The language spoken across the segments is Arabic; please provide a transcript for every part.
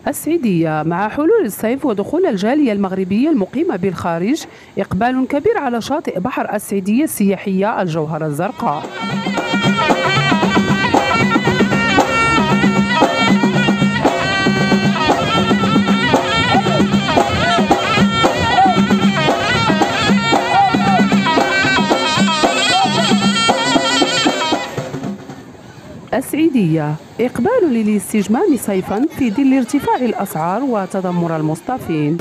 السعيدية. مع حلول الصيف ودخول الجالية المغربية المقيمة بالخارج، إقبال كبير على شاطئ بحر السعيدية السياحية الجوهرة الزرقاء. السعيدية، إقبال للاستجمام صيفا في ظل ارتفاع الأسعار وتذمر المصطفين.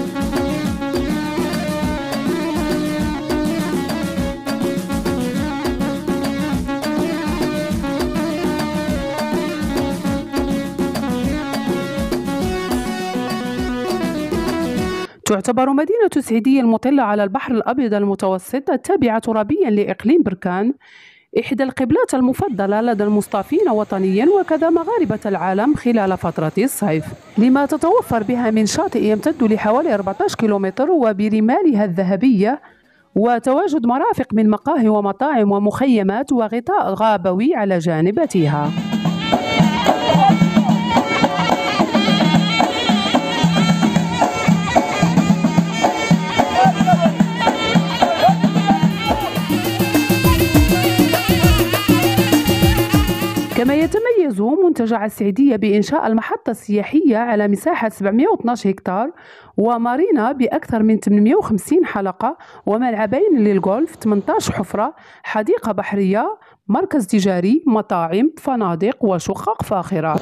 تعتبر مدينة السعيدية المطلة على البحر الأبيض المتوسط التابعة ترابيا لإقليم بركان إحدى القبلات المفضلة لدى المصطافين وطنيا وكذا مغاربة العالم خلال فترة الصيف، لما تتوفر بها من شاطئ يمتد لحوالي 14 كيلومتر وبرمالها الذهبية، وتواجد مرافق من مقاهي ومطاعم ومخيمات وغطاء غابوي على جانبتها. كما يتميز منتجع السعيدية بإنشاء المحطة السياحية على مساحة 712 هكتار، ومارينا بأكثر من 850 حلقة، وملعبين للغولف، 18 حفرة، حديقة بحرية، مركز تجاري، مطاعم، فنادق وشقق فاخرة.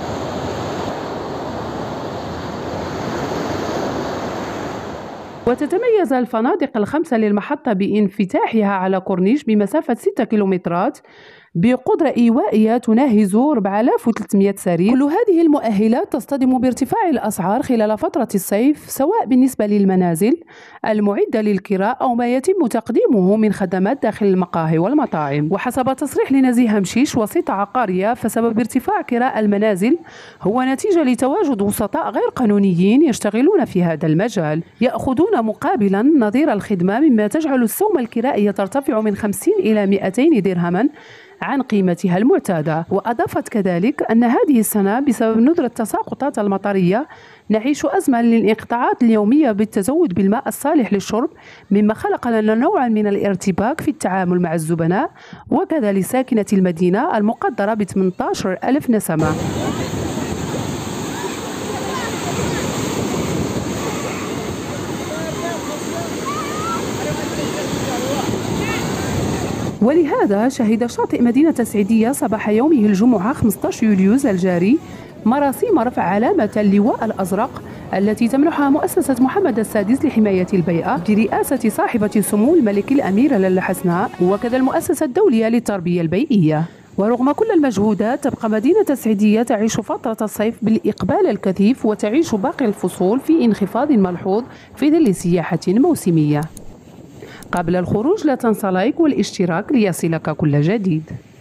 وتتميز الفنادق الخمسة للمحطة بانفتاحها على كورنيش بمسافة 6 كيلومترات بقدرة إيوائية تناهز 4300 سرير. كل هذه المؤهلات تصطدم بارتفاع الأسعار خلال فترة الصيف، سواء بالنسبة للمنازل المعدة للكراء أو ما يتم تقديمه من خدمات داخل المقاهي والمطاعم. وحسب تصريح لنزيه مشيش وسيطة عقارية، فسبب ارتفاع كراء المنازل هو نتيجة لتواجد وسطاء غير قانونيين يشتغلون في هذا المجال، يأخذون مقابلا نظير الخدمة، مما تجعل السوم الكرائية ترتفع من 50 إلى 200 درهما عن قيمتها المعتادة. وأضافت كذلك أن هذه السنة بسبب ندرة التساقطات المطرية نعيش أزمة للانقطاعات اليومية بالتزود بالماء الصالح للشرب، مما خلق لنا نوعا من الارتباك في التعامل مع الزبناء وكذا لساكنة المدينة المقدرة ب 18,000 نسمة. ولهذا شهد شاطئ مدينة السعيدية صباح يومه الجمعة 15 يوليوز الجاري مراسيم رفع علامة اللواء الأزرق التي تمنحها مؤسسة محمد السادس لحماية البيئة برئاسة صاحبة السمو الملك الأميرة لاله حسناء، وكذا المؤسسة الدولية للتربية البيئية. ورغم كل المجهودات، تبقى مدينة السعيدية تعيش فترة الصيف بالإقبال الكثيف، وتعيش باقي الفصول في انخفاض ملحوظ في ظل سياحة موسمية. قبل الخروج لا تنسى لايك والاشتراك ليصلك كل جديد.